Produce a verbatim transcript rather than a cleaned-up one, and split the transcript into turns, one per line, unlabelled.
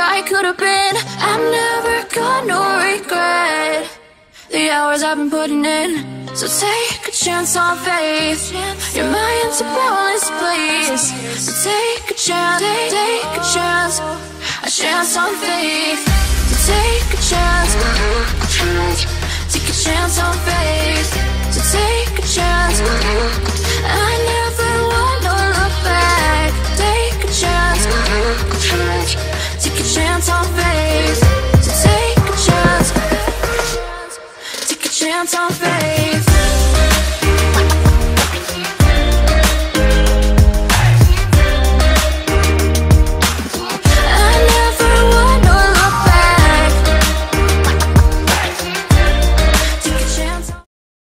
I could have been. I've never got no regret. The hours I've been putting in. So take a chance on faith. Your mind's a boundless place. So take a chance, take a chance, a chance on faith. So take a chance, take a chance on faith. So take a chance. I never want to look back. Take a chance, take a chance on faith. So take a chance, take a chance on faith.